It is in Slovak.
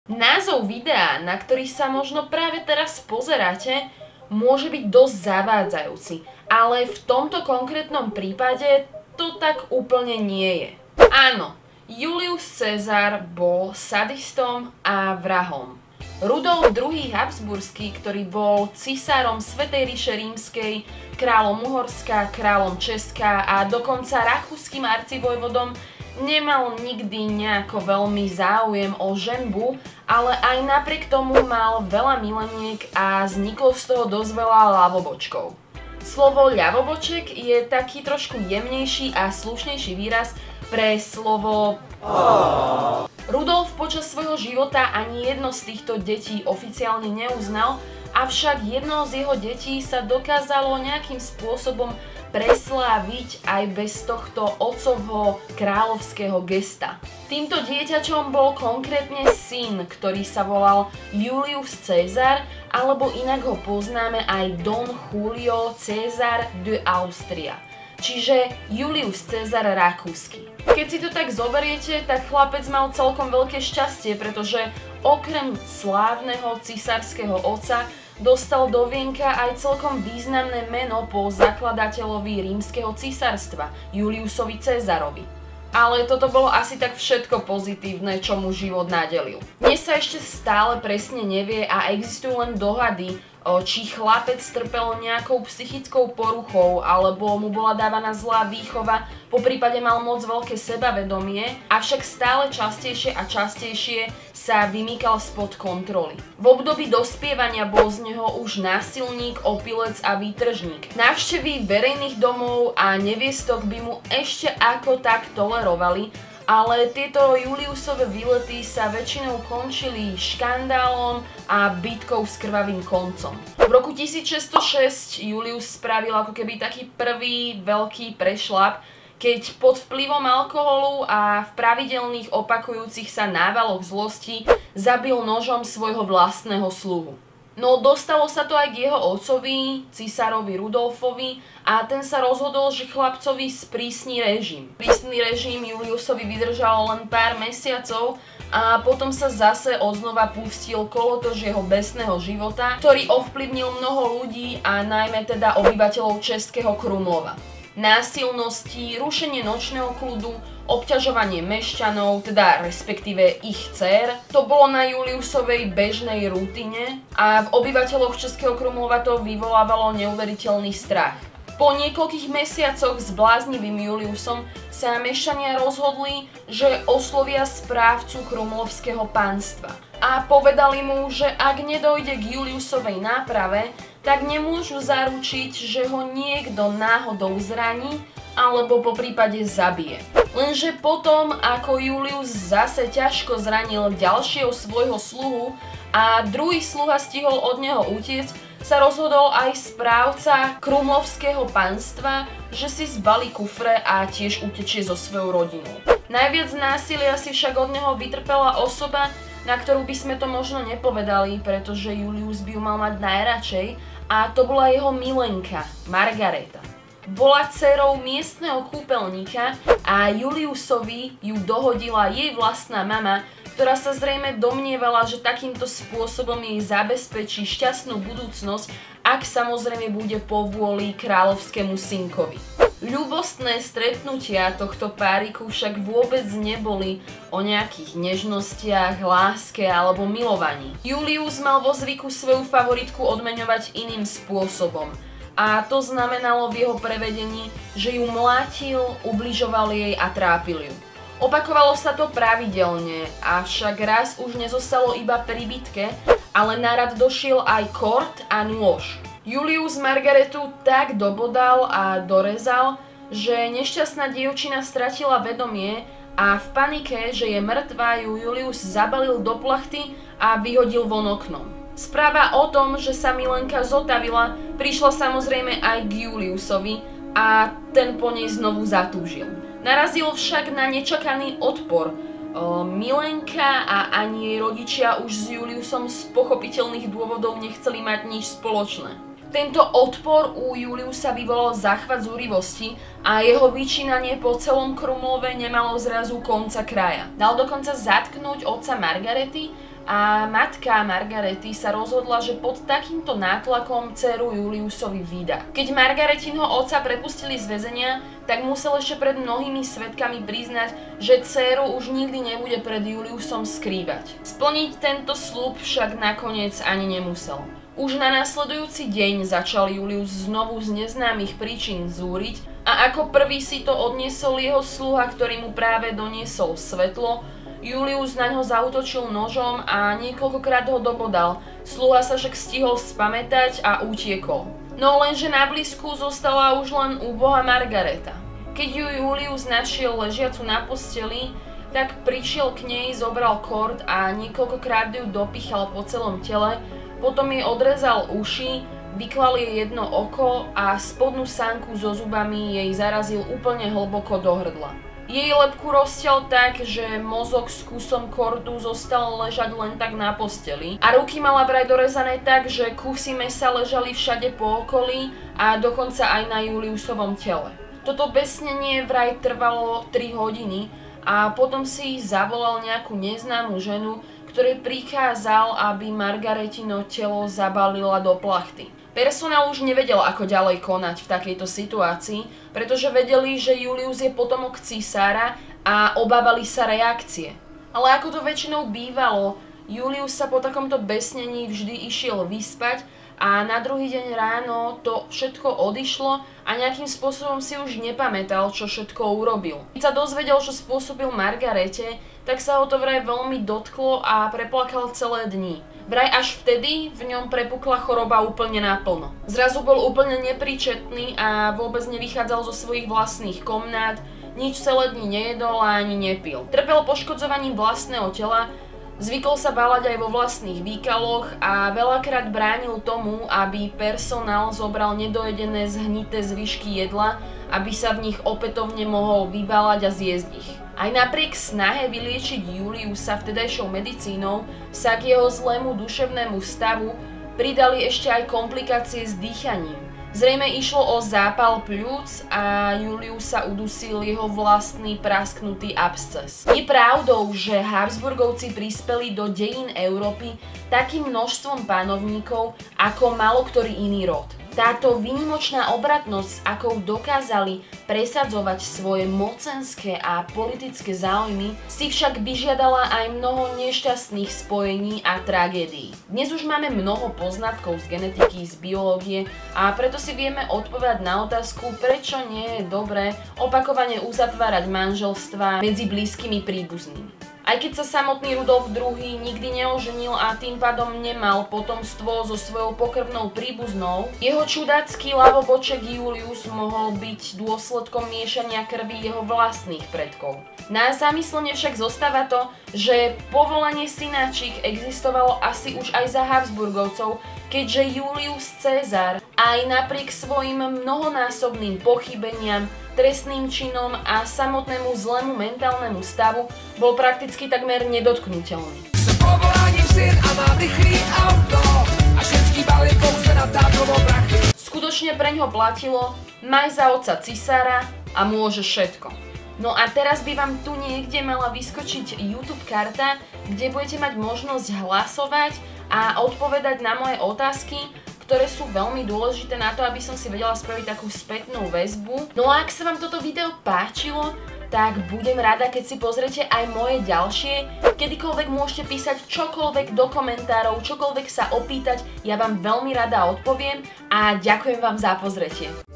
Názov videa, na ktorý sa možno práve teraz pozeráte, môže byť dosť zavádzajúci, ale v tomto konkrétnom prípade to tak úplne nie je. Áno, Julius Cezar bol sadistom a vrahom. Rudolf II. Habsburský, ktorý bol cisárom Svätej ríše rímskej, kráľom Uhorska, kráľom Česka a dokonca rakúskym arcivojvodom, nemal nikdy nejako veľmi záujem o ženbu, ale aj napriek tomu mal veľa mileniek a vzniklo z toho dosť veľa ľavobočkov. Slovo ľavoboček je taký trošku jemnejší a slušnejší výraz pre slovo Rudolf počas svojho života ani jedno z týchto detí oficiálne neuznal, avšak jedno z jeho detí sa dokázalo nejakým spôsobom presláviť aj bez tohto otcovho kráľovského gesta. Týmto dieťačom bol konkrétne syn, ktorý sa volal Julius Cezar, alebo inak ho poznáme aj Don Julio César de Austria, čiže Julius Cezar rakúsky. Keď si to tak zoberiete, tak chlapec mal celkom veľké šťastie, pretože okrem slávneho cisárskeho otca dostal do vienka aj celkom významné meno po zakladateľovi rímskeho císarstva, Juliusovi Cezarovi. Ale toto bolo asi tak všetko pozitívne, čo mu život nadelil. Dnes sa ešte stále presne nevie a existujú len dohady, či chlapec trpel nejakou psychickou poruchou, alebo mu bola dávaná zlá výchova, poprípade mal moc veľké sebavedomie, avšak stále častejšie a častejšie sa vymýkal spod kontroly. V období dospievania bol z neho už násilník, opilec a výtržník. Návštevy verejných domov a neviestok by mu ešte ako tak tolerovali, ale tieto Juliusove výlety sa väčšinou končili škandálom a bitkou s krvavým koncom. V roku 1606 Julius spravil ako keby taký prvý veľký prešľap, keď pod vplyvom alkoholu a v pravidelných opakujúcich sa návaloch zlosti zabil nožom svojho vlastného sluhu. No dostalo sa to aj k jeho otcovi, cisárovi Rudolfovi, a ten sa rozhodol, že chlapcovi sprísni režim. Prísny režim Juliusovi vydržal len pár mesiacov a potom sa zase odznova pustil kolotoč jeho besného života, ktorý ovplyvnil mnoho ľudí a najmä teda obyvateľov Českého Krumlova. Násilnosti, rušenie nočného kľudu, obťažovanie mešťanov, teda respektíve ich dcér, to bolo na Juliusovej bežnej rutine a v obyvateľoch Českého Krumlova to vyvolávalo neuveriteľný strach. Po niekoľkých mesiacoch s bláznivým Juliusom sa mešťania rozhodli, že oslovia správcu krumlovského panstva a povedali mu, že ak nedojde k Juliusovej náprave, tak nemôžu zaručiť, že ho niekto náhodou zraní alebo poprípade zabije. Lenže potom, ako Julius zase ťažko zranil ďalšieho svojho sluhu a druhý sluha stihol od neho utiecť, sa rozhodol aj správca krumlovského panstva, že si zbalí kufre a tiež utečie so svojou rodinou. Najviac násilia si však od neho vytrpela osoba, na ktorú by sme to možno nepovedali, pretože Julius by ju mal mať najradšej, a to bola jeho milenka, Margareta. Bola dcérou miestneho kúpeľníka a Juliusovi ju dohodila jej vlastná mama, ktorá sa zrejme domnievala, že takýmto spôsobom jej zabezpečí šťastnú budúcnosť, ak samozrejme bude po vôli kráľovskému synkovi. Ľúbostné stretnutia tohto páriku však vôbec neboli o nejakých nežnostiach, láske alebo milovaní. Julius mal vo zvyku svoju favoritku odmeňovať iným spôsobom. A to znamenalo v jeho prevedení, že ju mlátil, ubližoval jej a trápil ju. Opakovalo sa to pravidelne, avšak raz už nezostalo iba pri bitke, ale na rad došiel aj kort a nôž. Julius Margaretu tak dobodal a dorezal, že nešťastná dievčina stratila vedomie a v panike, že je mŕtva, ju Julius zabalil do plachty a vyhodil von oknom. Správa o tom, že sa milenka zotavila, prišla samozrejme aj k Juliusovi a ten po nej znovu zatúžil. Narazil však na nečakaný odpor. Milenka a ani jej rodičia už s Juliusom z pochopiteľných dôvodov nechceli mať nič spoločné. Tento odpor u Juliusa vyvolal záchvat zúrivosti a jeho vyčínanie po celom Krumlove nemalo zrazu konca kraja. Dal dokonca zatknúť otca Margarety a matka Margarety sa rozhodla, že pod takýmto nátlakom dceru Juliusovi vydá. Keď Margaretinho otca prepustili z väzenia, tak musel ešte pred mnohými svedkami priznať, že dceru už nikdy nebude pred Juliusom skrývať. Splniť tento sľub však nakoniec ani nemusel. Už na nasledujúci deň začal Julius znovu z neznámych príčin zúriť a ako prvý si to odniesol jeho sluha, ktorý mu práve doniesol svetlo. Julius na ňo zaútočil nožom a niekoľkokrát ho dobodal. Sluha sa však stihol spamätať a utiekol. No lenže na blízku zostala už len úbohá Margareta. Keď ju Julius našiel ležiacu na posteli, tak prišiel k nej, zobral kord a niekoľkokrát ju dopichal po celom tele, potom jej odrezal uši, vyklal jej jedno oko a spodnú sánku so zubami jej zarazil úplne hlboko do hrdla. Jej lebku roztiaľ tak, že mozog s kusom kordu zostal ležať len tak na posteli a ruky mala vraj dorezané tak, že kusy mäsa ležali všade po okolí a dokonca aj na Juliusovom tele. Toto besnenie vraj trvalo 3 hodiny a potom si zavolal nejakú neznámu ženu, ktorej prikázal, aby Margaretino telo zabalila do plachty. Personál už nevedel, ako ďalej konať v takejto situácii, pretože vedeli, že Julius je potomok cisára a obávali sa reakcie. Ale ako to väčšinou bývalo, Julius sa po takomto besnení vždy išiel vyspať a na druhý deň ráno to všetko odišlo a nejakým spôsobom si už nepamätal, čo všetko urobil. Keď sa dozvedel, čo spôsobil Margarete, tak sa ho to vraj veľmi dotklo a preplakal celé dni. Vraj až vtedy v ňom prepukla choroba úplne naplno. Zrazu bol úplne nepríčetný a vôbec nevychádzal zo svojich vlastných komnát, nič celé dni nejedol a ani nepil. Trpel poškodzovaním vlastného tela, zvykol sa báľať aj vo vlastných výkaloch a veľakrát bránil tomu, aby personál zobral nedojedené zhnité zvyšky jedla, aby sa v nich opätovne mohol vybálať a zjesť ich. Aj napriek snahe vyliečiť Juliusa vtedajšou medicínou sa k jeho zlému duševnému stavu pridali ešte aj komplikácie s dýchaním. Zrejme išlo o zápal pľúc a Juliusa udusil jeho vlastný prasknutý absces. Je pravdou, že Habsburgovci prispeli do dejín Európy takým množstvom panovníkov ako málo ktorý iný rod. Táto výnimočná obratnosť, s akou dokázali presadzovať svoje mocenské a politické záujmy, si však vyžiadala aj mnoho nešťastných spojení a tragédií. Dnes už máme mnoho poznatkov z genetiky, z biológie a preto si vieme odpovedať na otázku, prečo nie je dobré opakovane uzatvárať manželstvá medzi blízkymi príbuznými. Aj keď sa samotný Rudolf II nikdy neoženil a tým pádom nemal potomstvo so svojou pokrvnou príbuznou, jeho čudácky ľavoboček Julius mohol byť dôsledkom miešania krvi jeho vlastných predkov. Na zamyslenie však zostáva to, že povolanie synáčik existovalo asi už aj za Habsburgovcov, keďže Julius Cezar aj napriek svojim mnohonásobným pochybeniam, trestným činom a samotnému zlému mentálnemu stavu bol prakticky takmer nedotknuteľný. Som povolaním syn a mám rýchly auto a všetky balí pouze na tátovo brachy. Skutočne preňho platilo, maj za otca cisára a môže všetko. No a teraz by vám tu niekde mala vyskočiť YouTube karta, kde budete mať možnosť hlasovať a odpovedať na moje otázky, ktoré sú veľmi dôležité na to, aby som si vedela spraviť takú spätnú väzbu. No a ak sa vám toto video páčilo, tak budem rada, keď si pozriete aj moje ďalšie. Kedykoľvek môžete písať čokoľvek do komentárov, čokoľvek sa opýtať, ja vám veľmi rada odpoviem a ďakujem vám za pozretie.